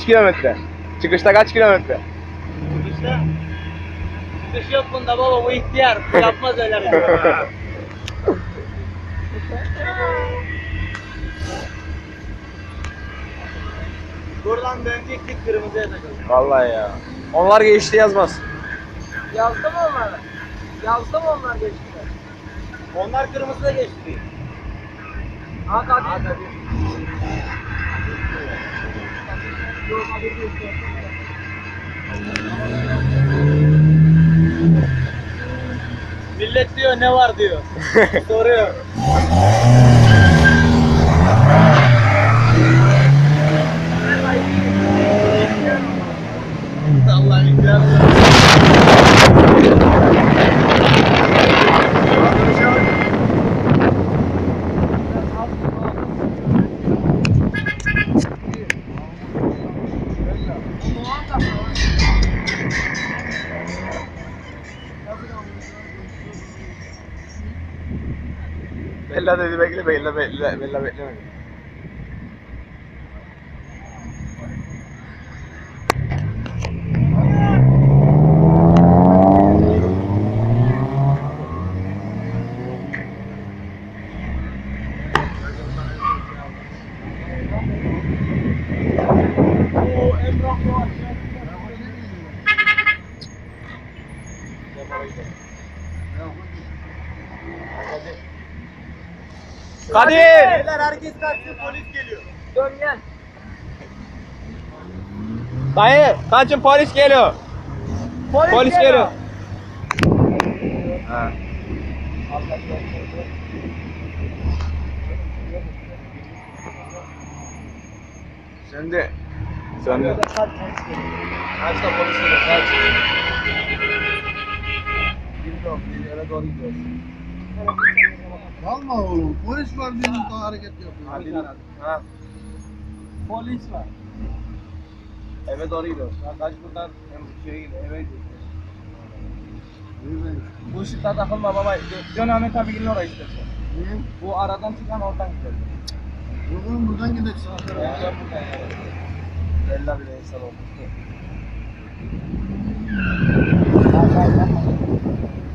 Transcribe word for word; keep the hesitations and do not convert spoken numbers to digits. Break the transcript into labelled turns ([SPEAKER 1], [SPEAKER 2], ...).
[SPEAKER 1] kaç kilometre? Çıkışta kaç kilometre?
[SPEAKER 2] Çıkışta? Çıkış yok bunda baba, bu ihtiyar. Bu yapmaz öyle bir şey. Buradan dönecektik, kırmızıya takıldık.
[SPEAKER 1] Vallahi ya. Onlar geçti yazmaz.
[SPEAKER 2] Yazdı mı onlar? Yazdı mı onlar geçtiler? Onlar kırmızıda geçti. Ha Kadir. Ha Kadir. Yok Kadir geçti. Millet diyor ne var diyor. Soruyor. Allah'ın imkanı.
[SPEAKER 1] Bella dedi bekle, Bella Bella Bella beklemedi. Kadir!
[SPEAKER 2] Beyler herkes kaçsın, polis geliyor. Dön gel.
[SPEAKER 1] Dayı, kaçın polis geliyor.
[SPEAKER 2] Polis,
[SPEAKER 1] Polis geliyor. Ha. Şimdi söndü.
[SPEAKER 2] Kaç da polis geliyor, kaç. Bilmiyorum, biz eve doğru gidiyoruz.
[SPEAKER 3] Kalma oğlum. Polis var diye daha hareket yapıyor.
[SPEAKER 2] Hadi lan. Ha. Polis var. Eve doğru gidiyoruz. Ha, kaç buradan şeye gidiyor, eve gidiyoruz. Bu ışıkta takılma baba. Dön Ahmet abi gelin oraya istersen.
[SPEAKER 3] Niye?
[SPEAKER 2] Bu aradan çıkan oradan gidelim.
[SPEAKER 3] Oğlum buradan gidelim. Sağ
[SPEAKER 2] Ya,
[SPEAKER 3] tarafa.
[SPEAKER 2] buradan yani. Bella bile insan oldu.